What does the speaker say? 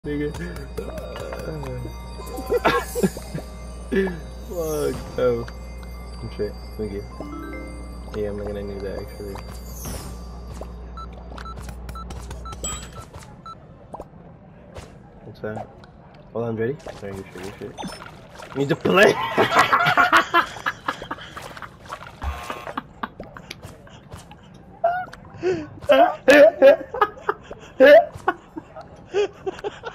Nigga. Fuck, no. I'm straight. Thank you. Yeah, I'm not gonna need that actually. What's that? Hold on, ready? Alright, you sure, you sure. You need to play!